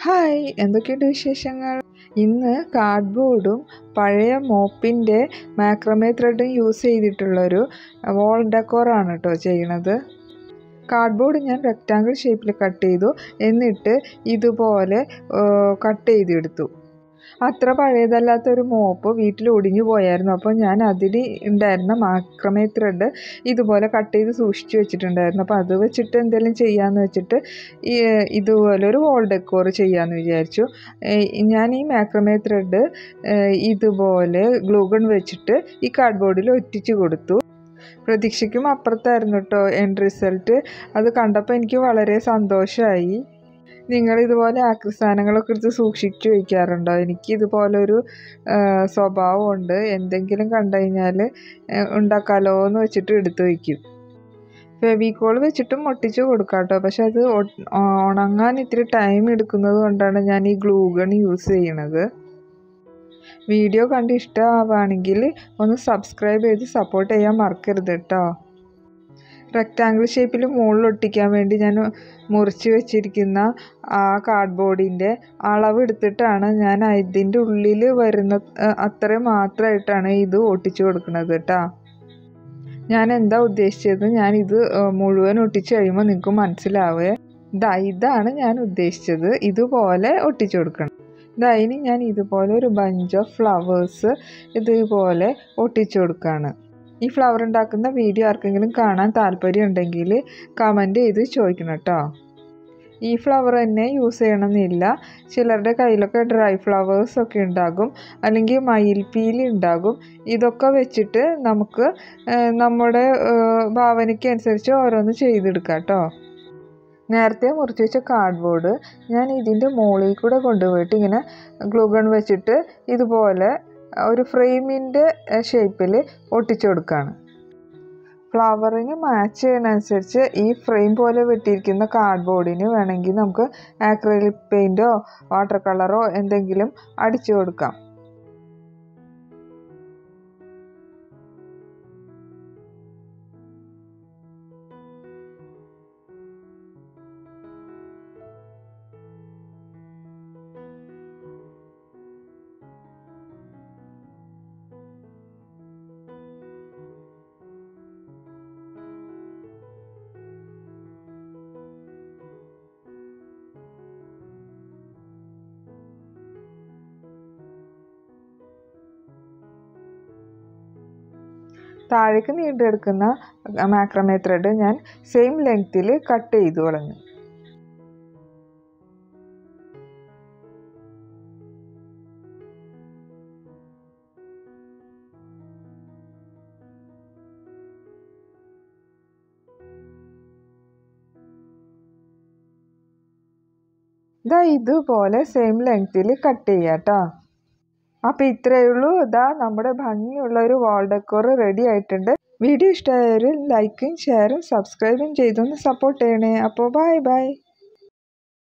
Hi, എന്തൊക്കെയുണ്ട് വിശേഷങ്ങൾ? ഇന്ന് കാർഡ്ബോർഡും പഴയ മോപ്പിൻ്റെ മാക്രമേ ത്രെഡും യൂസ് ചെയ്തിട്ടുള്ളൊരു വാൾ ഡെക്കോറാണ് കേട്ടോ ചെയ്യണത്. കാർഡ്ബോർഡ് ഞാൻ റെക്റ്റാങ്കിൾ ഷേപ്പിൽ കട്ട് ചെയ്തു, എന്നിട്ട് ഇതുപോലെ കട്ട് ചെയ്തെടുത്തു. അത്ര പഴയതല്ലാത്തൊരു മോപ്പ് വീട്ടിൽ ഒടിഞ്ഞു പോയായിരുന്നു. അപ്പോൾ ഞാൻ അതിൽ ഉണ്ടായിരുന്ന മാക്രമേ ത്രെഡ് ഇതുപോലെ കട്ട് ചെയ്ത് സൂക്ഷിച്ചു വെച്ചിട്ടുണ്ടായിരുന്നു. അപ്പോൾ അത് വെച്ചിട്ട് എന്തെങ്കിലും ചെയ്യാമെന്ന് വെച്ചിട്ട് ഇതുപോലെ ഒരു വാൾ ഡെക്കോർ ചെയ്യാമെന്ന് വിചാരിച്ചു. ഞാൻ ഈ മാക്രമേ ത്രെഡ് ഇതുപോലെ ഗ്ലൂഗൺ വെച്ചിട്ട് ഈ കാർഡ്ബോർഡിൽ ഒറ്റിച്ചു കൊടുത്തു. പ്രതീക്ഷയ്ക്കും അപ്പുറത്തായിരുന്നു കേട്ടോ എൻഡ് റിസൾട്ട്. അത് കണ്ടപ്പോൾ എനിക്ക് വളരെ സന്തോഷമായി. നിങ്ങളിതുപോലെ ആക്രി സാധനങ്ങളൊക്കെ എടുത്ത് സൂക്ഷിച്ചു വയ്ക്കാറുണ്ടോ? എനിക്കിതുപോലൊരു സ്വഭാവമുണ്ട്. എന്തെങ്കിലും കണ്ടു കഴിഞ്ഞാൽ ഉണ്ടാക്കാമല്ലോ എന്ന് വെച്ചിട്ട് എടുത്ത് വയ്ക്കും. ഫെവിക്കോൾ വെച്ചിട്ടും ഒട്ടിച്ച് കൊടുക്കാം കേട്ടോ. പക്ഷെ അത് ഉണങ്ങാൻ ഇത്തിരി ടൈം എടുക്കുന്നത് കൊണ്ടാണ് ഞാൻ ഈ ഗ്ലൂഗൺ യൂസ് ചെയ്യണത്. വീഡിയോ കണ്ട് ഇഷ്ടമാവുകയാണെങ്കിൽ ഒന്ന് സബ്സ്ക്രൈബ് ചെയ്ത് സപ്പോർട്ട് ചെയ്യാൻ മറക്കരുത് കേട്ടോ. റെക്റ്റാങ്കിൾ ഷേപ്പിൽ മുകളിൽ ഒട്ടിക്കാൻ വേണ്ടി ഞാൻ മുറിച്ച് വെച്ചിരിക്കുന്ന ആ കാർഡ്ബോർഡിൻ്റെ അളവ് എടുത്തിട്ടാണ് ഞാൻ ഇതിൻ്റെ ഉള്ളിൽ വരുന്ന അത്രയും മാത്രമായിട്ടാണ് ഇത് ഒട്ടിച്ചു കൊടുക്കുന്നത് കേട്ടോ. ഞാൻ എന്താ ഉദ്ദേശിച്ചത്, ഞാനിത് മുഴുവൻ ഒട്ടിച്ച് കഴിയുമ്പോൾ നിങ്ങൾക്ക് മനസ്സിലാവേ. ഇതാണ് ഞാൻ ഉദ്ദേശിച്ചത്, ഇതുപോലെ ഒട്ടിച്ചു കൊടുക്കണം. ഇനി ഞാൻ ഇതുപോലെ ഒരു ബഞ്ച് ഓഫ് ഫ്ലവേഴ്സ് ഇതുപോലെ ഒട്ടിച്ചു കൊടുക്കുകയാണ്. ഈ ഫ്ലവർ ഉണ്ടാക്കുന്ന വീഡിയോ ആർക്കെങ്കിലും കാണാൻ താല്പര്യം ഉണ്ടെങ്കിൽ കമൻറ്റ് ചെയ്ത് ചോദിക്കണം കേട്ടോ. ഈ ഫ്ലവർ തന്നെ യൂസ് ചെയ്യണമെന്നില്ല. ചിലരുടെ കയ്യിലൊക്കെ ഡ്രൈ ഫ്ലവേഴ്സൊക്കെ ഉണ്ടാകും, അല്ലെങ്കിൽ മയിൽപ്പീലി ഉണ്ടാകും. ഇതൊക്കെ വെച്ചിട്ട് നമുക്ക് നമ്മുടെ ഭാവനയ്ക്ക് അനുസരിച്ച് ഓരോന്ന് ചെയ്തെടുക്കാം കേട്ടോ. നേരത്തെ മുറിച്ച് വെച്ച കാർഡ്ബോർഡ് ഞാൻ ഇതിൻ്റെ മുകളിൽ കൂടെ കൊണ്ടുപോയിട്ട് ഇങ്ങനെ ഗ്ലൂഗൺ വെച്ചിട്ട് ഇതുപോലെ ഒരു ഫ്രെയിമിൻ്റെ ഷേപ്പിൽ ഒട്ടിച്ചു കൊടുക്കുകയാണ്. ഫ്ലവറിന് മാച്ച് ചെയ്യുന്നതനുസരിച്ച് ഈ ഫ്രെയിം പോലെ വെട്ടിയിരിക്കുന്ന കാർഡ്ബോർഡിന് വേണമെങ്കിൽ നമുക്ക് ആക്രിലിക് പെയിൻറ്റോ വാട്ടർ കളറോ എന്തെങ്കിലും അടിച്ചു കൊടുക്കാം. താഴേക്ക് നീണ്ടെടുക്കുന്ന മാക്രമേ ത്രെഡ് ഞാൻ സെയിം ലെങ്ത്തിൽ കട്ട് ചെയ്തു കളഞ്ഞു. ഇതുപോലെ സെയിം ലെങ്ത്തിൽ കട്ട് ചെയ്യാം കേട്ടോ. അപ്പോൾ ഇത്രയേ ഉള്ളൂ. നമ്മുടെ ഭംഗിയുള്ള ഒരു വാൾ ഡെക്കോർ റെഡി ആയിട്ടുണ്ട്. വീഡിയോ ഇഷ്ടമായവർ ലൈക്കും ഷെയറും സബ്സ്ക്രൈബും ചെയ്തൊന്ന് സപ്പോർട്ട് ചെയ്യണേ. അപ്പോൾ ബൈ.